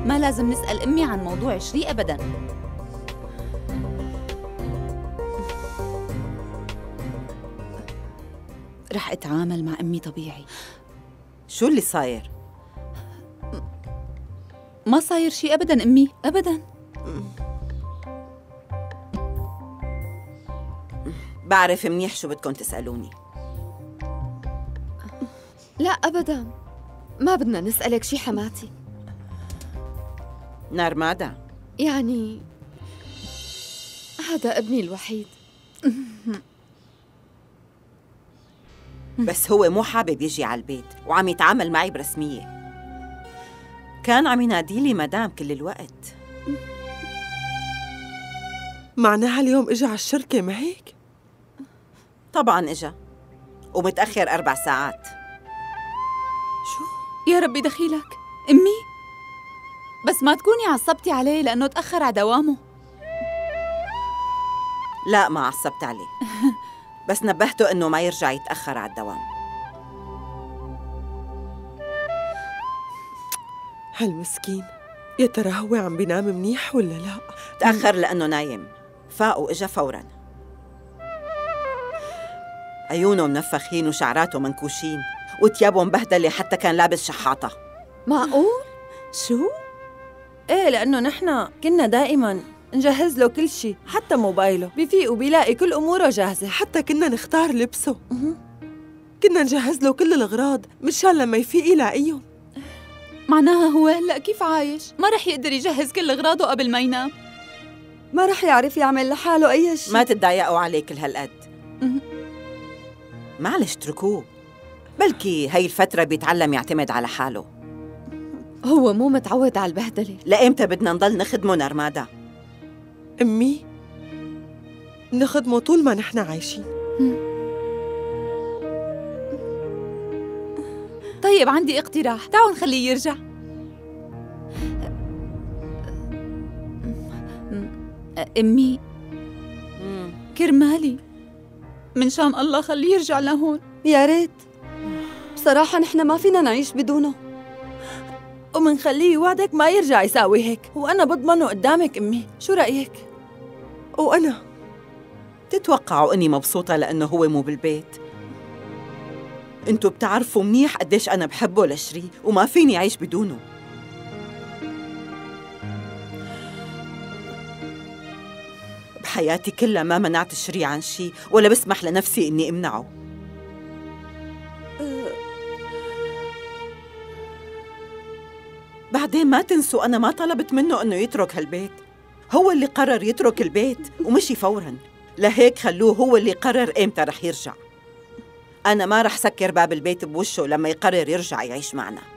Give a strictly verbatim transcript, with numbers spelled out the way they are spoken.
ما لازم نسأل أمي عن موضوع شري أبداً. رح أتعامل مع أمي طبيعي. شو اللي صاير؟ ما صاير شي أبداً أمي، أبداً. بعرف منيح شو بدكم تسألوني. لا أبداً، ما بدنا نسألك شي حماتي. نرمادا، يعني هذا ابني الوحيد. بس هو مو حابب يجي على البيت وعم يتعامل معي برسمية. كان عم يناديلي مدام كل الوقت. معناها اليوم إجا على الشركة، ما هيك؟ طبعاً إجا ومتأخر أربع ساعات. شو؟ يا ربي دخيلك أمي، بس ما تكوني عصبتي عليه لأنه تأخر على دوامه. لا ما عصبت عليه، بس نبهته إنه ما يرجع يتأخر على الدوام. هالمسكين، يا ترى هو عم بينام منيح ولا لا؟ تأخر لأنه نايم، فاق وإجا فوراً. عيونه منفخين وشعراته منكوشين وثيابه مبهدلة، حتى كان لابس شحاطة. معقول؟ شو؟ ايه، لأنه نحن كنا دائماً نجهز له كل شيء، حتى موبايله بفيق وبيلاقي كل أموره جاهزة. حتى كنا نختار لبسه، كنا نجهز له كل الأغراض مشان لما يفيق يلاقيهم. معناها هو هلأ كيف عايش؟ ما رح يقدر يجهز كل أغراضه قبل ما ينام. ما رح يعرف يعمل لحاله أي شيء. ما تتضايقوا عليه كل هالقد. معلش اتركوه، بلكي هاي الفترة بيتعلم يعتمد على حاله. هو مو متعود على البهدلة. لإمتى بدنا نضل نخدمه نرمادا؟ أمي، نخدمه طول ما نحن عايشين. طيب عندي اقتراح، تعالوا نخليه يرجع. أمي، كرمالي من شان الله خليه يرجع لهون. يا ريت، بصراحة نحن ما فينا نعيش بدونه، ومنخليه وعدك ما يرجع يساوي هيك، وأنا بضمنه قدامك أمي. شو رأيك؟ وأنا تتوقعوا إني مبسوطة لأنه هو مو بالبيت؟ انتوا بتعرفوا منيح قديش أنا بحبه لشري وما فيني أعيش بدونه. بحياتي كلها ما منعت شري عن شي، ولا بسمح لنفسي إني أمنعه. بعدين ما تنسوا أنا ما طلبت منه إنه يترك هالبيت، هو اللي قرر يترك البيت ومشي فوراً. لهيك خلوه هو اللي قرر إمتى رح يرجع. أنا ما رح سكر باب البيت بوشه لما يقرر يرجع يعيش معنا.